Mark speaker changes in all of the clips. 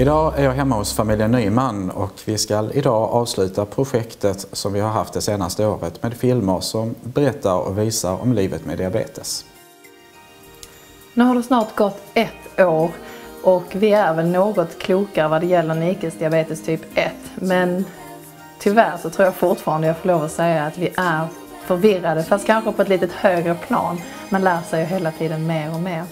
Speaker 1: Idag är jag hemma hos familjen Nyman och vi ska idag avsluta projektet som vi har haft det senaste året med filmer som berättar och visar om livet med diabetes.
Speaker 2: Nu har det snart gått 1 år och vi är väl något klokare vad det gäller Nikes diabetes typ 1. Men tyvärr så tror jag fortfarande jag får lov att säga att vi är förvirrade, fast kanske på ett lite högre plan. Man lär sig ju hela tiden mer och mer.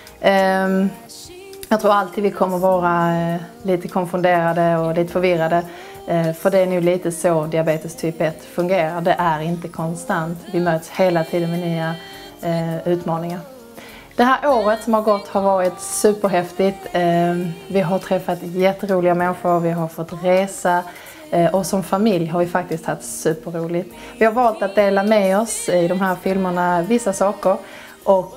Speaker 2: Jag tror alltid vi kommer vara lite konfunderade och lite förvirrade. För det är nu lite så diabetes typ 1 fungerar. Det är inte konstant. Vi möts hela tiden med nya utmaningar. Det här året som har gått har varit superhäftigt. Vi har träffat jätteroliga människor, vi har fått resa. Och som familj har vi faktiskt haft superroligt. Vi har valt att dela med oss i de här filmerna vissa saker. Och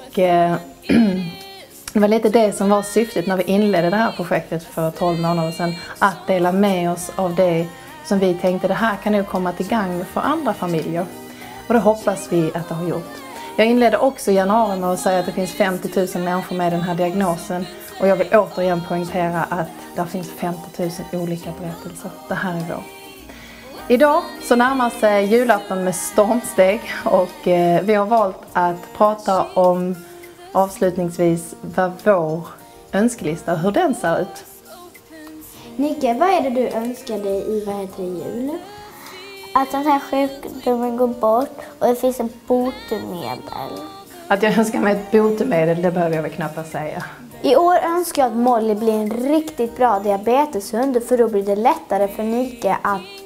Speaker 2: det var lite det som var syftet när vi inledde det här projektet för 12 månader sedan. Att dela med oss av det som vi tänkte, det här kan nog komma till gagn för andra familjer. Och det hoppas vi att det har gjort. Jag inledde också i januari med att säga att det finns 50 000 människor med den här diagnosen. Och jag vill återigen poängtera att det finns 50 000 olika berättelser. Det här är vår. Idag så närmar sig julafton med stormsteg och vi har valt att prata om avslutningsvis vad vår önskelista, hur den ser ut.
Speaker 3: Nike, vad är det du önskar dig i jul? Att den här sjukdomen går bort och det finns ett botemedel.
Speaker 2: Att jag önskar mig ett botemedel, det behöver jag väl knappast säga.
Speaker 3: I år önskar jag att Molly blir en riktigt bra diabeteshund, för då blir det lättare för Nike att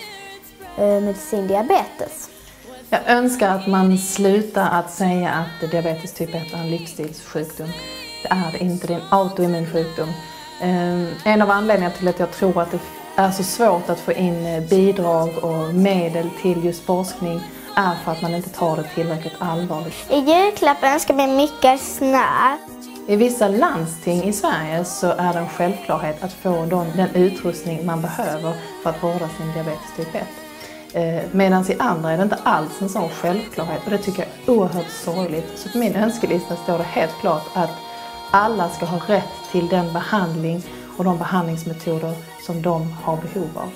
Speaker 3: med sin diabetes.
Speaker 2: Jag önskar att man slutar att säga att diabetes typ 1 är en livsstilssjukdom. Det är det inte, det är en autoimmun sjukdom. En av anledningarna till att jag tror att det är så svårt att få in bidrag och medel till just forskning är för att man inte tar det tillräckligt allvarligt.
Speaker 3: I julklapp önskar jag mig mycket snö.
Speaker 2: I vissa landsting i Sverige så är det en självklarhet att få den utrustning man behöver för att vårda sin diabetes typ 1. Medan i andra är det inte alls en sån självklarhet, och det tycker jag är oerhört sorgligt. Så på min önskelista står det helt klart att alla ska ha rätt till den behandling och de behandlingsmetoder som de har behov av.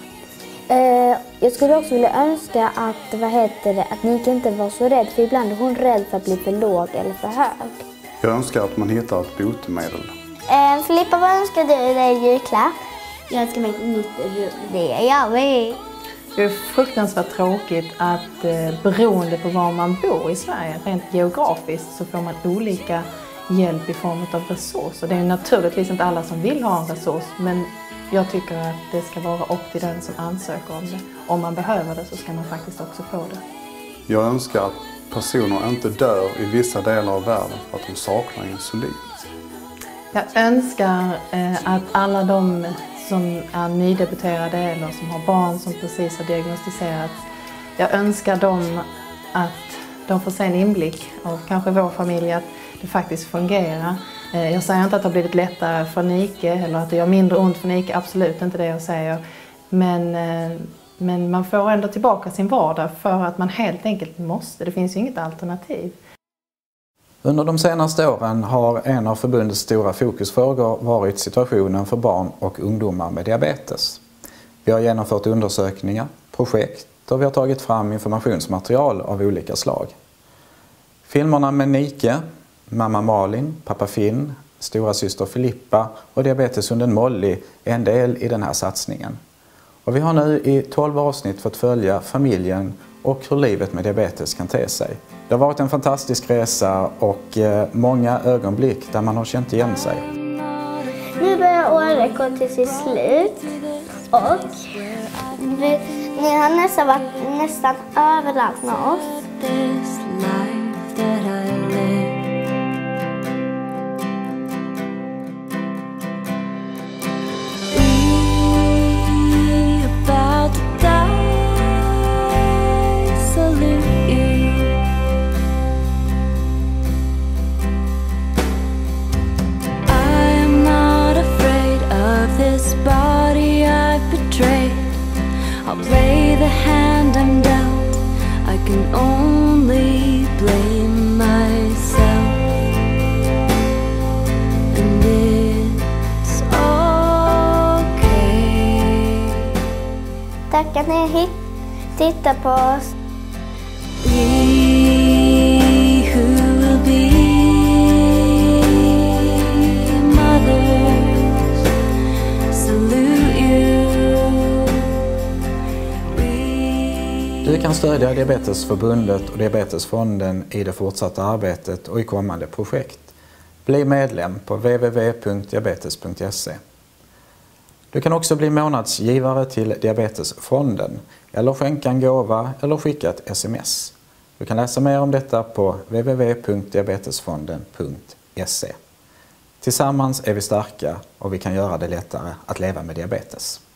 Speaker 3: Jag skulle också vilja önska att, att Nike inte var så rädd, för ibland är hon rädd för att bli för låg eller för hög.
Speaker 4: Jag önskar att man hittar ett botemedel.
Speaker 3: Filippa, vad önskar du dig i julklapp? Jag önskar mig ett nytt rum. Det gör vi.
Speaker 2: Det är fruktansvärt tråkigt att beroende på var man bor i Sverige, rent geografiskt, så får man olika hjälp i form av resurser. Det är naturligtvis inte alla som vill ha en resurs, men jag tycker att det ska vara upp till den som ansöker om det. Om man behöver det så ska man faktiskt också få det.
Speaker 4: Jag önskar att personer inte dör i vissa delar av världen för att de saknar insulin.
Speaker 2: Jag önskar att alla de som är nydebuterade eller som har barn som precis har diagnostiserats, jag önskar dem att de får se en inblick av kanske vår familj att det faktiskt fungerar. Jag säger inte att det har blivit lättare för Nike eller att det gör mindre ont för Nike, absolut inte det jag säger. Men man får ändå tillbaka sin vardag för att man helt enkelt måste. Det finns ju inget alternativ.
Speaker 1: Under de senaste åren har en av förbundets stora fokusfrågor varit situationen för barn och ungdomar med diabetes. Vi har genomfört undersökningar, projekt och vi har tagit fram informationsmaterial av olika slag. Filmerna med Nike, mamma Malin, pappa Finn, stora syster Filippa och diabeteshunden Molly är en del i den här satsningen. Och vi har nu i 12 avsnitt fått följa familjen och hur livet med diabetes kan te sig. Det har varit en fantastisk resa och många ögonblick där man har känt igen sig.
Speaker 3: Nu börjar året gå till sitt slut och ni har nästan varit överallt med oss.
Speaker 5: I'll play the hand I'm dealt. I can only
Speaker 3: Tack att ni tittar på oss.
Speaker 1: Du kan stödja Diabetesförbundet och Diabetesfonden i det fortsatta arbetet och i kommande projekt. Bli medlem på www.diabetes.se. Du kan också bli månadsgivare till Diabetesfonden eller skänka en gåva eller skicka ett sms. Du kan läsa mer om detta på www.diabetesfonden.se. Tillsammans är vi starka och vi kan göra det lättare att leva med diabetes.